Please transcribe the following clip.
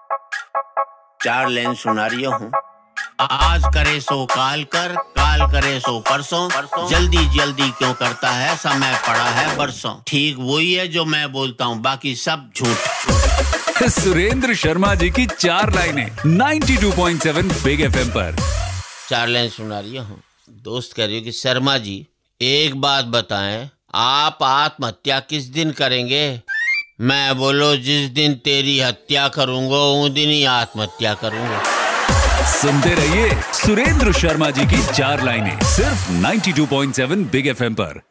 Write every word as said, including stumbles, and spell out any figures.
चार लाइन सुना रही हूँ। आज करे सो काल कर, काल करे सो परसों, परसों जल्दी जल्दी क्यों करता है, समय पड़ा है बरसों। ठीक वही है जो मैं बोलता हूँ, बाकी सब झूठ। सुरेंद्र शर्मा जी की चार लाइनें ninety two point seven big FM पर। चार लाइन सुना रही हूँ। दोस्त कह रही हो कि शर्मा जी एक बात बताएं, आप आत्महत्या किस दिन करेंगे? मैं बोलो जिस दिन तेरी हत्या करूंगा उस दिन ही आत्महत्या करूंगा। सुनते रहिए सुरेंद्र शर्मा जी की चार लाइनें सिर्फ ninety two point seven big FM पर।